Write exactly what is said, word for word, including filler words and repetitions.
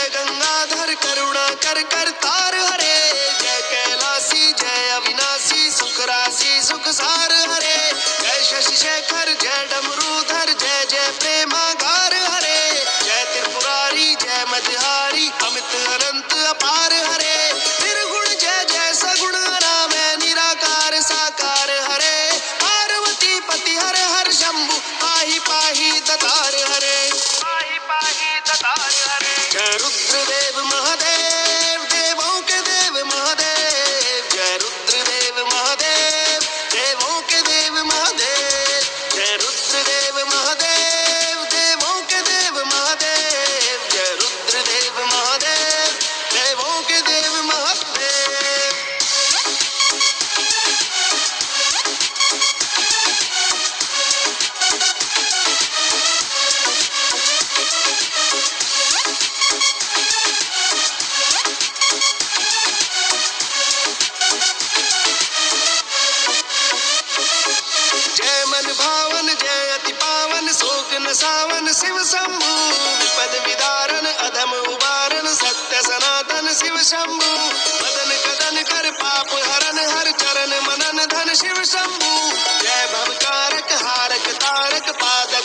जय गंगाधर करुणा कर कर तार हरे, जय कैलासी जय अविनाशी सुख राशि सुख सार हरे, जय शशि शेखर जय डमरूधर जय जय प्रेमागार हरे, जय त्रिपुरारी जय मझहारी अमित अनंत अपार हरे, निर्गुण जय जय सगुण राम निराकार साकार हरे, पार्वती पति हर हर शंभु पाहि पाहि दतार हरे, पाहि पाहि दतार हरे, जय रुद्रदेव महादेव देवों के देव महादेव, जय रुद्रदेव महादेव देवों के देव महादेव, जय रुद्रदेव महादेव देवों के देव महादेव, जय रुद्रदेव महादेव देवों के देव महादेव। जय मन भावन जय अति पावन शोक न सावन शिव शंभु, विपद विदारण अधम उबारण सत्य सनातन शिव शंभु, मदन कदन कर पाप हरन हर चरण मनन धन शिव शंभु, जय भवकारक हारक तारक पादक